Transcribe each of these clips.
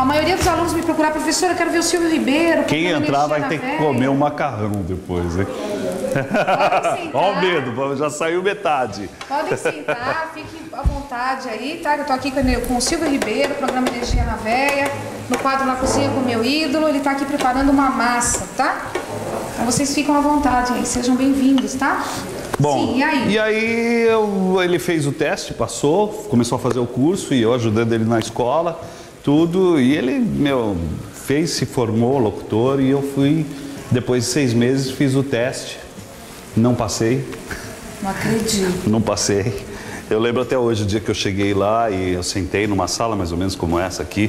A maioria dos alunos me procura, professora, eu quero ver o Silvio Ribeiro. Quem entrar vai ter que comer um macarrão depois, hein? Olha o medo, já saiu metade. Podem sentar, fiquem à vontade aí, tá? Eu tô aqui com o Silvio Ribeiro, programa Energia na Veia, no quadro Na Cozinha com o Meu Ídolo. Ele tá aqui preparando uma massa, tá? Então vocês ficam à vontade aí, sejam bem-vindos, tá? Bom, sim, e aí? Ele fez o teste, passou, começou a fazer o curso e eu ajudando ele na escola, tudo. E ele, se formou locutor e eu fui, depois de 6 meses, fiz o teste. Não passei. Não acredito. Não passei. Eu lembro até hoje o dia que eu cheguei lá e eu sentei numa sala mais ou menos como essa aqui.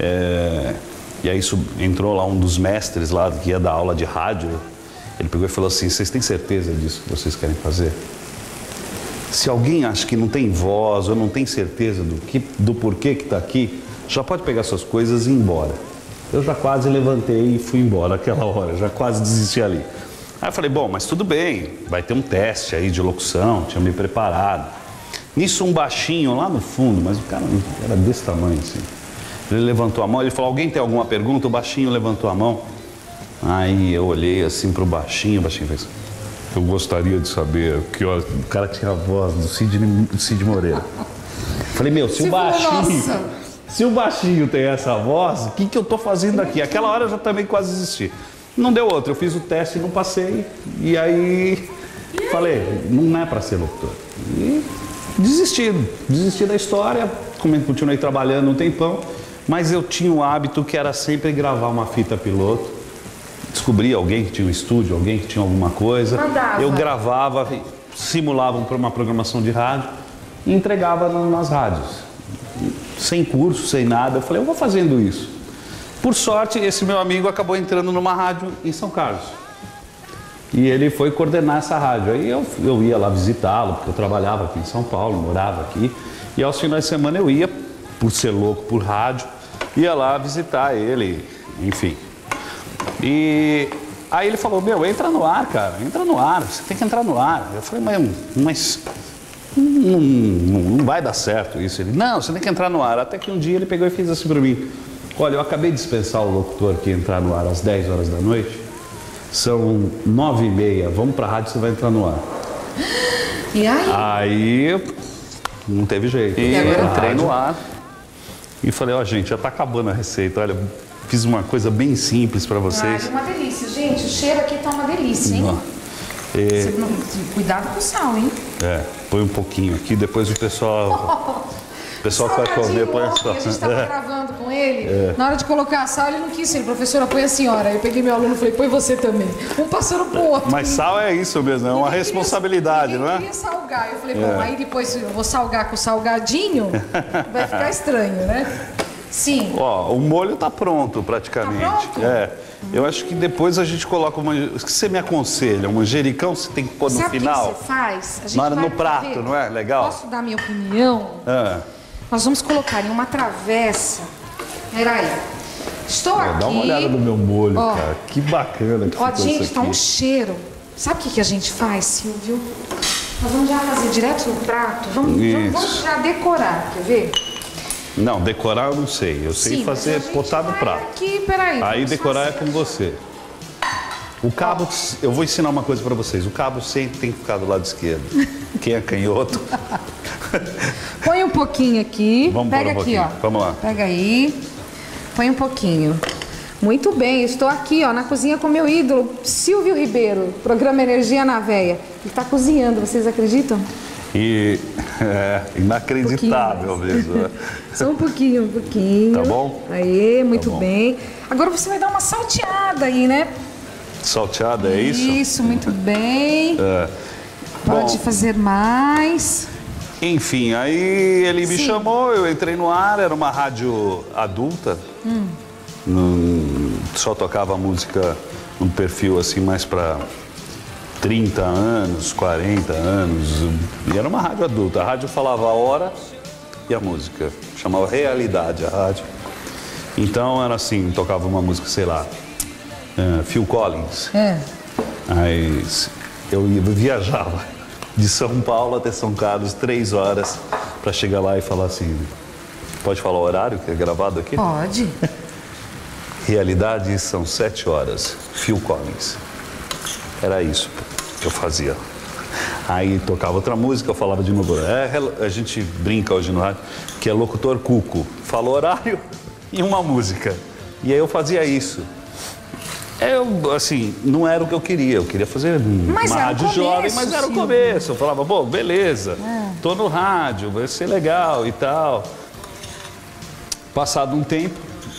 E aí entrou lá um dos mestres lá que ia dar aula de rádio. Ele pegou e falou assim: vocês têm certeza disso que vocês querem fazer? Se alguém acha que não tem voz ou não tem certeza do porquê que está aqui, já pode pegar suas coisas e ir embora. Eu já quase levantei e fui embora naquela hora, já quase desisti ali. Aí eu falei, bom, mas tudo bem, vai ter um teste aí de locução, tinha me preparado. Nisso um baixinho lá no fundo, mas o cara era desse tamanho assim. Ele levantou a mão, ele falou, alguém tem alguma pergunta? O baixinho levantou a mão. Aí eu olhei assim pro baixinho, o baixinho fez, eu gostaria de saber, que o cara tinha a voz do Cid Moreira. Falei, se o baixinho tem essa voz, o que eu tô fazendo aqui? Aquela hora eu já também quase desisti. Não deu outra, eu fiz o teste e não passei. E aí falei, não é para ser locutor. E desisti da história, continuei trabalhando um tempão, mas eu tinha o hábito que era sempre gravar uma fita piloto. Descobri alguém que tinha um estúdio, alguém que tinha alguma coisa. Eu gravava, simulava uma programação de rádio e entregava nas rádios. Sem curso, sem nada. Eu falei, eu vou fazendo isso. Por sorte, esse meu amigo acabou entrando numa rádio em São Carlos. E ele foi coordenar essa rádio. Aí eu ia lá visitá-lo, porque eu trabalhava aqui em São Paulo, morava aqui. E aos finais de semana eu ia, por ser louco por rádio, ia lá visitar ele, enfim. E aí ele falou, entra no ar, cara, entra no ar, você tem que entrar no ar. Eu falei, mas não vai dar certo isso. Ele, não, você tem que entrar no ar. Até que um dia ele pegou e fez assim pra mim. Olha, eu acabei de dispensar o locutor que ia entrar no ar às 10 horas da noite. São 9h30, vamos pra rádio, você vai entrar no ar. E aí? Aí não teve jeito. E eu entrei no ar e falei, gente, já tá acabando a receita. Olha, fiz uma coisa bem simples pra vocês. Uma delícia, gente. O cheiro aqui tá uma delícia, hein? Cuidado com o sal, hein? Põe um pouquinho aqui, depois o pessoal... O pessoal que vai comer, põe a sal. A gente estava gravando com ele, na hora de colocar a sal, ele não quis. Ele, professora, põe a senhora. Eu peguei meu aluno e falei, põe você também. Um passando pro outro. Mas sal é isso mesmo, é uma responsabilidade, não é? Eu queria salgar. Eu falei, bom, aí depois eu vou salgar com o salgadinho, vai ficar estranho, né? Sim. Ó, o molho tá pronto praticamente. Tá pronto? Eu acho que depois a gente coloca uma... O que você me aconselha? Um manjericão você tem que pôr no final? Sabe o que você faz? A gente no prato, não é? Legal? Posso dar minha opinião? Nós vamos colocar em uma travessa. Peraí. Estou aqui. Dá uma olhada no meu molho, cara. Que bacana que ficou isso aqui. Gente, tá um cheiro. Sabe o que a gente faz, Silvio? Nós vamos já fazer direto no prato. Vamos já decorar, quer ver? Não, decorar eu não sei. Eu sei fazer, botar no prato. Aqui, peraí. Aí decorar é com você. O cabo, eu vou ensinar uma coisa pra vocês. O cabo sempre tem que ficar do lado esquerdo. Quem é canhoto? Põe um pouquinho aqui. Vamos pega aqui, ó. Vamos lá. Pega aí. Põe um pouquinho. Muito bem, estou aqui, na cozinha com meu ídolo, Silvio Ribeiro, programa Energia na Veia. Ele está cozinhando, vocês acreditam? Inacreditável mesmo. Só um pouquinho. Tá bom? Aí, muito bem. Agora você vai dar uma salteada aí, né? Salteada, é isso? Isso, muito bem. Pode fazer mais. Enfim, aí ele me chamou, eu entrei no ar, era uma rádio adulta. Só tocava música num perfil assim mais para 30 anos, 40 anos. E era uma rádio adulta. A rádio falava a hora e a música. Chamava Realidade a rádio. Então era assim, tocava uma música, sei lá, Phil Collins. Aí eu viajava de São Paulo até São Carlos 3 horas para chegar lá e falar assim: Pode falar o horário que é gravado aqui? Pode. Realidade são 7 horas. Phil Collins. Era isso que eu fazia. Aí tocava outra música, eu falava de novo. A gente brinca hoje no rádio que é locutor cuco. Fala horário e uma música. E aí eu fazia isso. Assim, não era o que eu queria fazer uma rádio jovem, mas era o começo. Eu falava, bom, beleza, tô no rádio, vai ser legal e tal. Passado um tempo,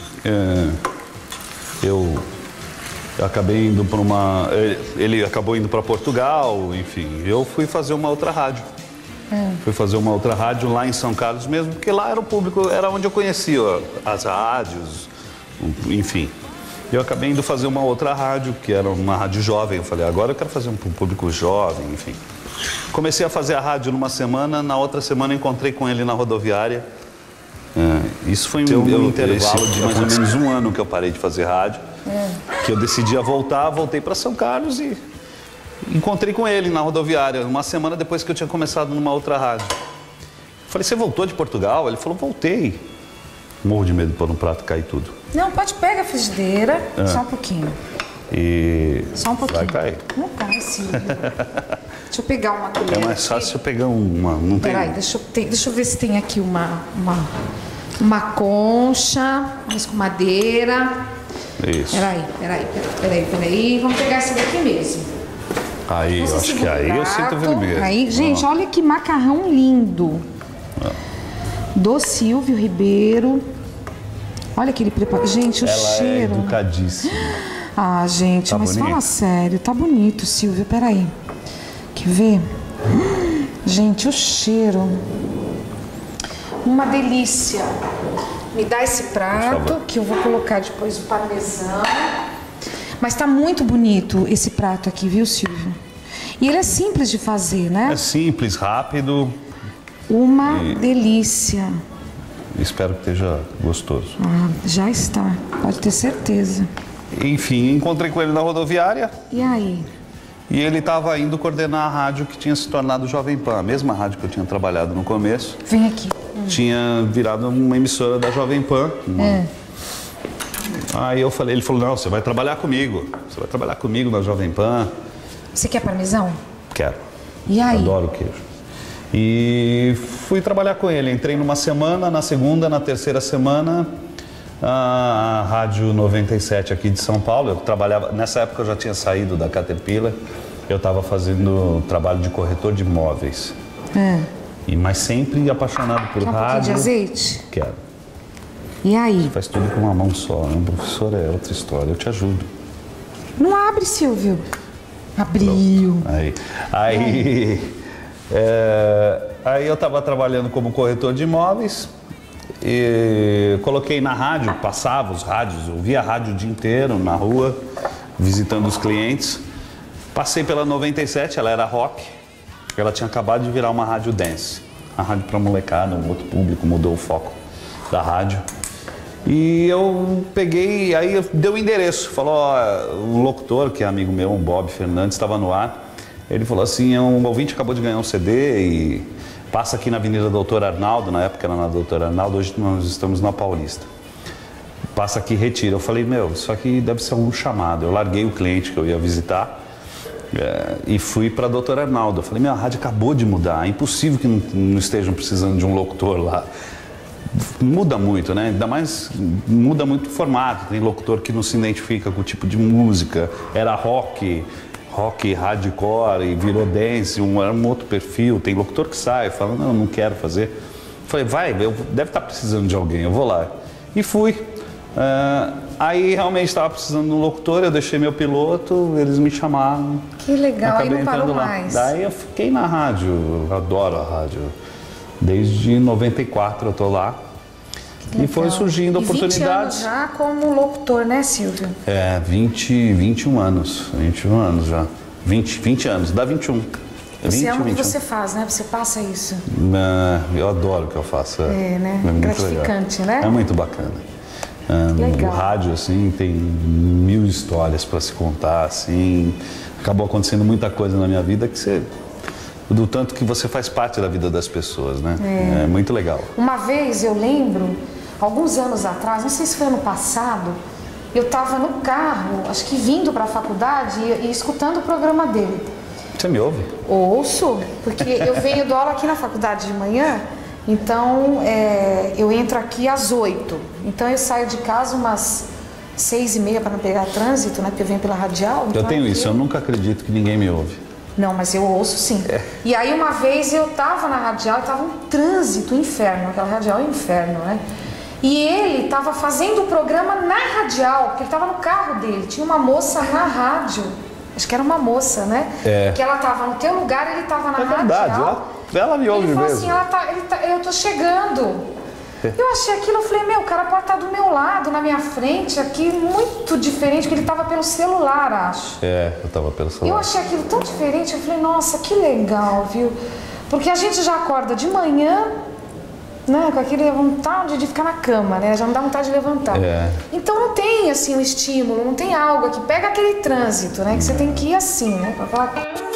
eu acabei indo para ele acabou indo para Portugal, enfim, eu fui fazer uma outra rádio. Fui fazer uma outra rádio lá em São Carlos mesmo, porque lá era o público, era onde eu conhecia as rádios, enfim. Eu acabei indo fazer uma outra rádio, que era uma rádio jovem. Eu falei, agora eu quero fazer um público jovem, enfim. Comecei a fazer a rádio numa semana, na outra semana encontrei com ele na rodoviária. Isso foi um intervalo de mais ou menos um ano que eu parei de fazer rádio. Que eu decidi voltar, voltei para São Carlos e encontrei com ele na rodoviária, uma semana depois que eu tinha começado numa outra rádio. Falei, você voltou de Portugal? Ele falou, voltei. Morro de medo de pôr no prato e cair tudo. Não, pode pegar a frigideira, só um pouquinho. Só um pouquinho. Vai cair. Não cai, Silvio. Deixa eu pegar uma colher. É mais fácil eu pegar uma. Não tem. Peraí, deixa eu ver se tem aqui uma concha, mas com madeira. Isso. Peraí. Vamos pegar essa daqui mesmo. Aí, eu acho que aí eu sinto vermelho. Aí, gente, olha que macarrão lindo. Do Silvio Ribeiro. Olha que ele prepara. Gente, o cheiro. Ela é educadíssima. Ah, gente, mas fala sério. Tá bonito, Silvio. Peraí. Quer ver? Gente, o cheiro. Uma delícia. Me dá esse prato que eu vou colocar depois o parmesão. Mas tá muito bonito esse prato aqui, viu, Silvio? E ele é simples de fazer, né? É simples, rápido. Uma delícia. Espero que esteja gostoso. Já está, pode ter certeza. Enfim, encontrei com ele na rodoviária. E aí? E ele estava indo coordenar a rádio que tinha se tornado Jovem Pan, a mesma rádio que eu tinha trabalhado no começo. Vem aqui. Tinha virado uma emissora da Jovem Pan. Aí ele falou, não, você vai trabalhar comigo. Você vai trabalhar comigo na Jovem Pan. Você quer parmesão? Quero. E aí? Adoro queijo. E fui trabalhar com ele. Entrei numa semana, na segunda, na terceira semana, a Rádio 97 aqui de São Paulo. Eu trabalhava, nessa época eu já tinha saído da Caterpillar. Eu estava fazendo trabalho de corretor de imóveis. Mas sempre apaixonado por rádio. Um pouquinho de azeite? Quero. E aí? Você faz tudo com uma mão só, né? O professor é outra história, eu te ajudo. Não abre, Silvio. Abriu. Aí eu estava trabalhando como corretor de imóveis e coloquei na rádio, passava os rádios, ouvia a rádio o dia inteiro na rua, visitando os clientes. Passei pela 97, ela era rock, ela tinha acabado de virar uma rádio dance. A rádio para molecada, um outro público, mudou o foco da rádio. E eu peguei, aí deu o endereço, falou, um locutor, que é amigo meu, um Bob Fernandes, estava no ar. Ele falou assim, um ouvinte acabou de ganhar um CD e passa aqui na Avenida Doutor Arnaldo, na época era na Doutor Arnaldo, hoje nós estamos na Paulista. Passa aqui e retira. Eu falei, isso aqui deve ser um chamado. Eu larguei o cliente que eu ia visitar e fui para Doutor Arnaldo. Eu falei, a rádio acabou de mudar, é impossível que não estejam precisando de um locutor lá. Muda muito, né? Ainda mais, muda muito o formato. Tem locutor que não se identifica com o tipo de música. Era rock hardcore e virou dance, era um outro perfil. Tem locutor que sai, fala, não quero fazer. Falei, deve estar precisando de alguém, eu vou lá. E fui. Aí realmente estava precisando de um locutor, eu deixei meu piloto, eles me chamaram. Que legal, aí não parou mais. Daí eu fiquei na rádio, eu adoro a rádio. Desde 94 eu tô lá. E foi surgindo oportunidades. 20 anos já como locutor, né, Silvio? 21 anos. 21 anos já. 20 anos, dá 21. Você ama o que você faz, né? Você passa isso. Eu adoro o que eu faço. Né? É gratificante, legal. Né? É muito bacana. O rádio, assim, tem 1000 histórias para se contar, assim. Acabou acontecendo muita coisa na minha vida que você do tanto que você faz parte da vida das pessoas, né? É muito legal. Uma vez eu lembro, alguns anos atrás, não sei se foi ano passado, eu estava no carro, acho que vindo para a faculdade e escutando o programa dele. Você me ouve? Ouço, porque eu venho do aula aqui na faculdade de manhã, então eu entro aqui às 8. Então eu saio de casa umas 6h30 para não pegar trânsito, né? Porque eu venho pela radial. Então eu tenho isso, eu nunca acredito que ninguém me ouve. Não, mas eu ouço sim. E aí uma vez eu tava na radial, tava um trânsito, um inferno, aquela radial é um inferno, né? E ele tava fazendo o programa na radial, porque ele tava no carro dele, tinha uma moça na rádio, acho que era uma moça, né? Que ela tava no teu lugar, ele tava na radial. Ela me ouve mesmo. Ele falou assim, eu tô chegando. Eu achei aquilo, eu falei, meu, o cara pode estar do meu lado, na minha frente, aqui, muito diferente, porque ele tava pelo celular, acho. Eu tava pelo celular. Eu achei aquilo tão diferente, eu falei, nossa, que legal, viu? Porque a gente já acorda de manhã, né, com aquela vontade de ficar na cama, né? Já não dá vontade de levantar. Então não tem, assim, um estímulo, não tem algo que pega aquele trânsito, né? Que você tem que ir assim, né? Pra falar...